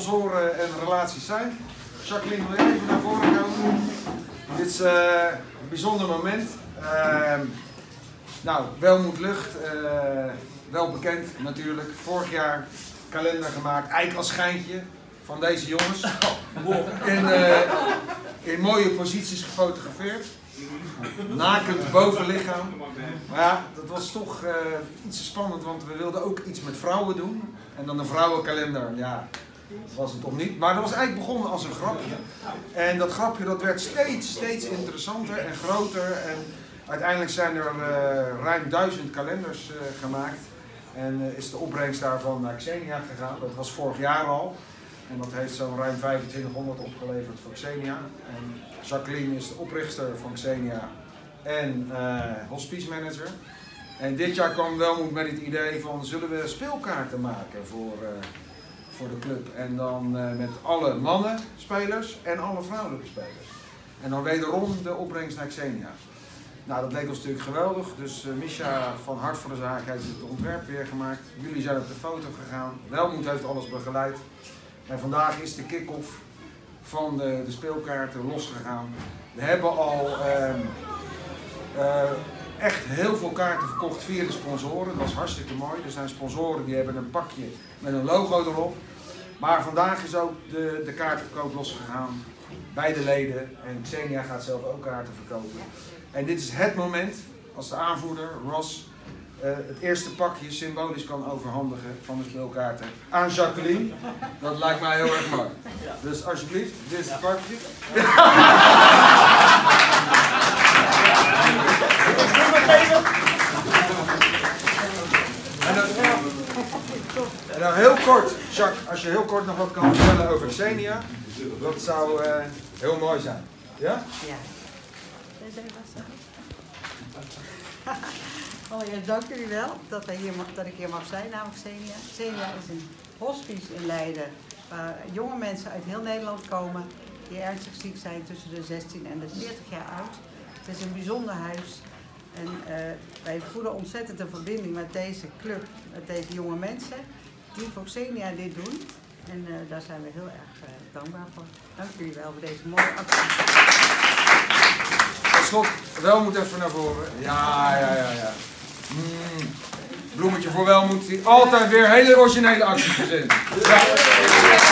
sponsoren en relaties zijn. Jacqueline, wil je even naar voren komen? Dit is een bijzonder moment. Nou, Welmoed Lucht, wel bekend natuurlijk. Vorig jaar kalender gemaakt, eigenlijk als schijntje van deze jongens. In mooie posities gefotografeerd. Nakend bovenlichaam. Maar ja, dat was toch iets te spannend, want we wilden ook iets met vrouwen doen. En dan een vrouwenkalender, ja, was het toch niet. Maar dat was eigenlijk begonnen als een grapje. En dat grapje dat werd steeds interessanter en groter. En uiteindelijk zijn er ruim 1000 kalenders gemaakt. En is de opbrengst daarvan naar Xenia gegaan. Dat was vorig jaar al. En dat heeft zo'n ruim 2500 opgeleverd voor Xenia. En Jacqueline is de oprichter van Xenia en hospice manager. En dit jaar kwam Welmoed met het idee van, zullen we speelkaarten maken voor de club. En dan met alle mannen spelers en alle vrouwelijke spelers. En dan wederom de opbrengst naar Xenia. Nou, dat leek ons natuurlijk geweldig. Dus Misha van Hart voor de Zaak heeft het ontwerp weer gemaakt. Jullie zijn op de foto gegaan. Welmoed heeft alles begeleid. En vandaag is de kick-off van de speelkaarten losgegaan. We hebben al echt heel veel kaarten verkocht via de sponsoren. Dat is hartstikke mooi. Er zijn sponsoren die hebben een pakje met een logo erop. Maar vandaag is ook de kaartverkoop losgegaan bij de leden. En Xenia gaat zelf ook kaarten verkopen. En dit is het moment als de aanvoerder, Ross, het eerste pakje symbolisch kan overhandigen van de speelkaarten aan Jacqueline. Dat lijkt mij heel erg mooi. Dus alsjeblieft, dit is het pakje. En dan heel kort, Jacques, als je heel kort nog wat kan vertellen over Xenia, dat zou heel mooi zijn. Ja? Ja. Allereerst dank jullie wel dat ik hier mag zijn namens Xenia. Xenia is een hospice in Leiden waar jonge mensen uit heel Nederland komen die ernstig ziek zijn tussen de 16 en de 40 jaar oud. Het is een bijzonder huis en wij voelen ontzettend een verbinding met deze club, met deze jonge mensen die voor Xenia dit doen. En daar zijn we heel erg dankbaar voor. Dank jullie wel voor deze mooie actie. Tot slot, Welmoed even naar voren. Ja. Bloemetje voor Welmoed, die altijd weer hele originele acties verzint. Ja.